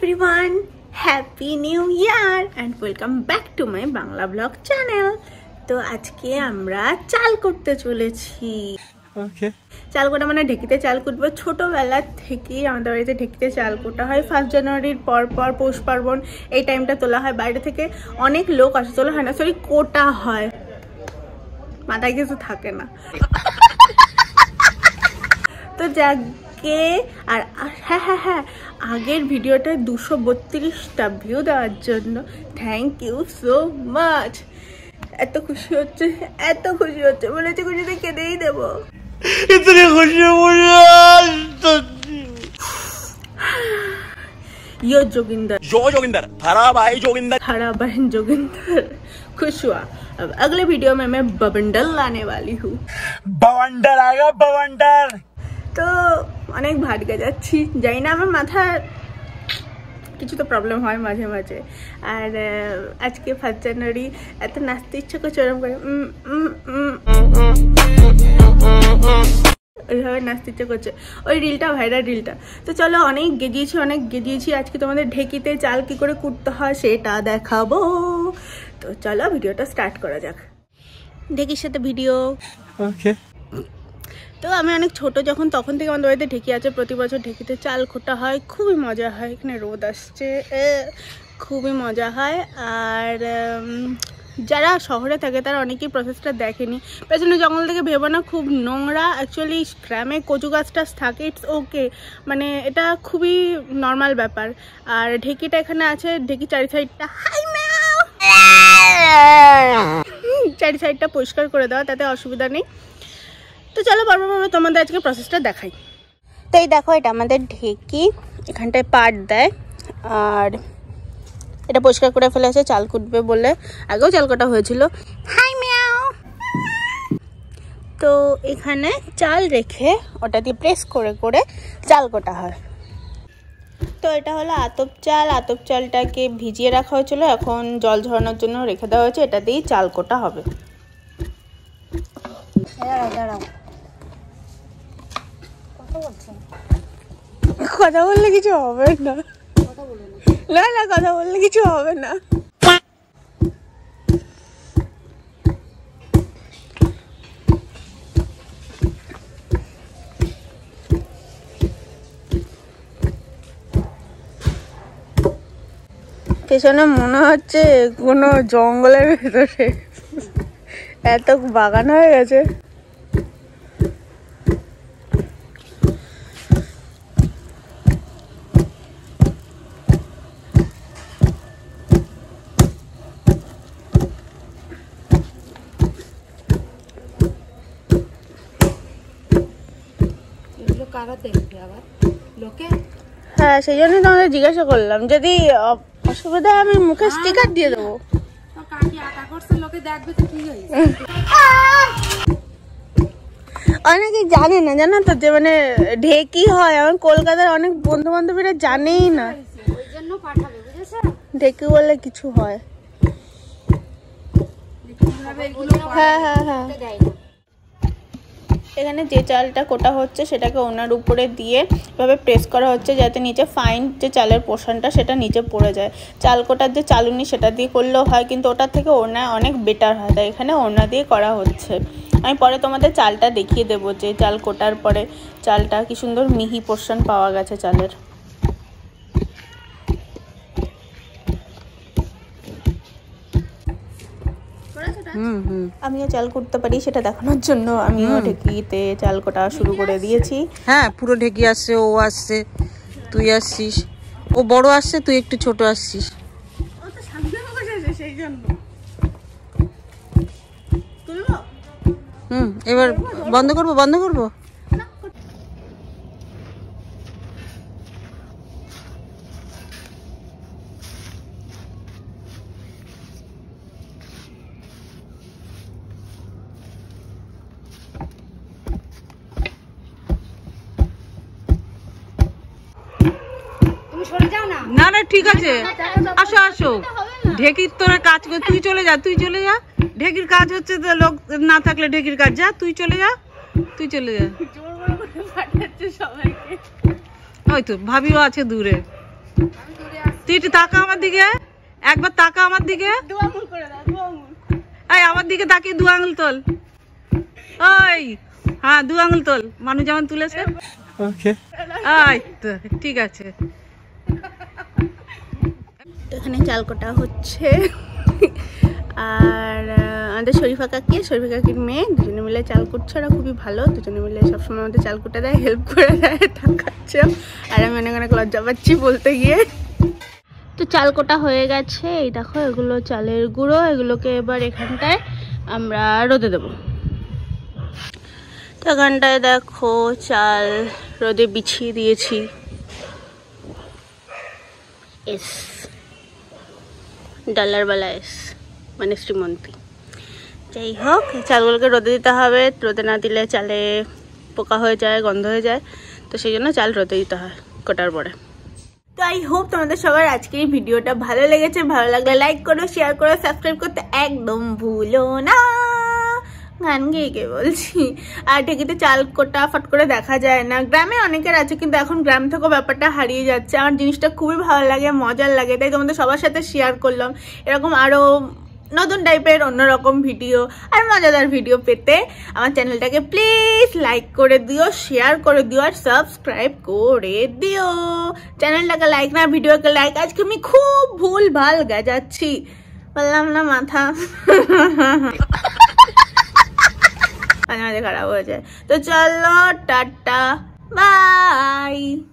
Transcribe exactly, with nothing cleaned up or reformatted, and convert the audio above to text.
everyone, happy new year and welcome back to my Bangla vlog channel. তো আজকে আমরা চাল করতে চলেছি। ওকে, চাল কোটা মানে ঢেকিতে চাল কুটবো। ছোটবেলা থেকেই আমাদের বাড়িতে ঢেকিতে চাল কোটা হয়। ফার্স্ট জানুয়ারির পর পর পৌষ পার্বণ এই টাইমটা তোলা হয়। বাইরে থেকে অনেক লোক আসে, তোলা হয় না, সরি কোটা হয়, মাথায় কিছু থাকে না। তো যাকে আর হ্যাঁ হ্যাঁ হ্যাঁ আগের ভিডিওটা দুশো বত্রিশটা ভিউ দেওয়ার জন্য থ্যাংক ইউ সো মাচ। এত খুশি হচ্ছে, এত খুশি হচ্ছে, মনে হচ্ছে খুশিতে কেঁদেই দেবো। इतनी खुशी मुझे यो जोगिंदर जो जोगिंदर हरा भाई जोगिंदर हरा बहन जोगिंदर खुश हुआ। अब अगले वीडियो में मैं बवंडर लाने वाली हूँ। बवंडर आएगा बवंडर। তো অনেক ভাটকে যাচ্ছি, যাই না, আমার মাথা কিছু তো প্রবলেম হয় মাঝে মাঝে। আর আজকে ফার্স্ট জানুয়ারি, এত নাচতে ইচ্ছা করছে, ওরকম করে ওইভাবে নাচতে ইচ্ছে করছে, ওই রিলটা ভাইরাল রিলটা। তো চলো, অনেক গেজিয়েছি অনেক গেজিয়েছি আজকে তোমাদের ঢেকিতে চাল কি করে কুটতে হয় সেটা দেখাবো। তো চলো ভিডিওটা স্টার্ট করা যাক। ঢেকির সাথে ভিডিও। ওকে, তো আমি অনেক ছোট যখন, তখন থেকে আমাদের বাড়িতে ঢেকি আছে। প্রতি বছর ঢেকিতে চাল খোটা হয়, খুবই মজা হয়। এখানে রোদ আসছে, খুবই মজা হয়। আর যারা শহরে থাকে তারা অনেকেই প্রসেসটা দেখেনি। পেছনে জঙ্গল থেকে ভেবো না খুব নোংরা, অ্যাকচুয়ালি গ্রামে কচু গাছ টাছ থাকে, ইটস ওকে, মানে এটা খুবই নর্মাল ব্যাপার। আর ঢেকিটা এখানে আছে, ঢেকি চারি সাইডটা হাই ম্যাও চারি সাইডটা পরিষ্কার করে দেওয়া, তাতে অসুবিধা নেই। তো চলো পর্ব পর্ব তোমাদের আজকে প্রসেসটা দেখাই। তো এই দেখো, এটা আমাদের ঢেকি, এখানটায় পাট দেয়। আর এটা পরিষ্কার করে ফেলেছে চাল কুটবে বলে, আগেও চাল কাটা হয়েছিল। হাই মিয়াও। তো এখানে চাল রেখে ওটা দিয়ে প্রেস করে করে চাল কাটা হয়। তো এটা হলো আতপ চাল। আতপ চালটাকে ভিজিয়ে রাখা হয়েছিল, এখন জল ঝরানোর জন্য রেখে দেওয়া হয়েছে। এটা দিয়েই চাল কাটা হবে। কথা বললে কিছু হবে না, না না কথা বললে কিছু হবে না। পেছনে মনে হচ্ছে কোনো জঙ্গলের ভেতরে, এত বাগান হয়ে গেছে। হ্যাঁ, সেই জন্যই তোমাদের জিজ্ঞাসা করলাম, যদি অসুবিধা আমি মুখে স্টিকার দিয়ে দেবো। অনেকে জানে না, জানো তো, যে মানে ঢেকি হয়। আমার কলকাতার অনেক বন্ধু বান্ধবীরা জানেই না ঢেকি বলে কিছু হয়। হ্যাঁ হ্যাঁ হ্যাঁ এখানে যে চালটা কোটা হচ্ছে সেটাকে ওনার উপরে দিয়ে এভাবে প্রেস করা হচ্ছে, যাতে নিচে ফাইন যে চালের পোর্শনটা সেটা নিচে পড়ে যায়। চাল কোটার যে চালুনি সেটা দিয়ে করলেও হয়, কিন্তু ওটার থেকে ওড়না অনেক বেটার হয়, তাই এখানে ওড়না দিয়ে করা হচ্ছে। আমি পরে তোমাদের চালটা দেখিয়ে দেবো, যে চাল কোটার পরে চালটা কি সুন্দর মিহি পোর্শন পাওয়া গেছে চালের। আমিও চাল করতে পারি সেটা দেখানোর জন্য আমিও ঢেকিতে চাল কোটা শুরু করে দিয়েছি। হ্যাঁ, পুরো ঢেকি আসছে, ও আসছে, তুই আসছিস, ও বড় আসছে, তুই একটু ছোট আসছিস। হুম, এবার বন্ধ করবো বন্ধ করবো না না ঠিক আছে, আসো আসো, ঢেকির তোরা কাজ কর, তুই চলে যা, তুই চলে যা, ঢেকির কাজ হচ্ছে তো, লোক না থাকলে ঢেকির কাজ, যা তুই চলে যা, তুই চলে যা। ওই তো ভাবিও আছে দূরে। তুই একটু তাকা আমার দিকে, একবার তাকা আমার দিকে। দু আঙুল করে দাও, দু আঙুল। এই আমার দিকে তাকিয়ে দু আঙুল তোল। ওই হ্যাঁ দু আঙুল তোল, মানুষ যেমন তুলেছে। Okay. এই তো ঠিক আছে। তো এখানে চাল কোটা হচ্ছে আর আমাদের শরীফা কাকি, শরীফা কাকির মেয়ে দুজনে মিলে চাল করছে। ওরা খুবই ভালো, দুজনে মিলে সবসময় আমাদের চাল কোটা দেয়, হেল্প করে দেয়, তাকাচ্ছে। আর আমি অনেক অনেক লজ্জা পাচ্ছি বলতে গিয়ে। তো চাল কোটা হয়ে গেছে, এই দেখো এগুলো চালের গুঁড়ো, এগুলোকে এবার এখানটায় আমরা রোদে দেবো। তো এখানটায় দেখো চাল রোদে বিছিয়ে দিয়েছি। এস ডলার বালা এস মানে শ্রীমন্তী। যাই হোক, চালগুলোকে রোদে দিতে হবে, রোদে না দিলে চালে পোকা হয়ে যায়, গন্ধ হয়ে যায়, তো সেই জন্য চাল রোদে দিতে হয় কোটার পরে। তো আই হোপ তোমাদের সবার আজকের এই ভিডিওটা ভালো লেগেছে। ভালো লাগলে লাইক করো, শেয়ার করো, সাবস্ক্রাইব করতে একদম ভুলো না। গান গেয়ে গে বলছি। আর ঢেকিতে চাল কোটা ফট করে দেখা যায় না, গ্রামে অনেকের আছে, কিন্তু এখন গ্রাম থেকেও ব্যাপারটা হারিয়ে যাচ্ছে। আমার জিনিসটা খুবই ভালো লাগে, মজার লাগে, তাই তোমাদের সবার সাথে শেয়ার করলাম। এরকম আরও নতুন টাইপের অন্যরকম ভিডিও আর মজাদার ভিডিও পেতে আমার চ্যানেলটাকে প্লিজ লাইক করে দিও, শেয়ার করে দিও আর সাবস্ক্রাইব করে দিও। চ্যানেলটাকে লাইক না, ভিডিওকে লাইক। আজকে আমি খুব ভুল ভাল গাজাচ্ছি, বললাম না মাথা মাঝে মাঝে খারাপ হয়ে যায়। তো চলো টাটা বাই।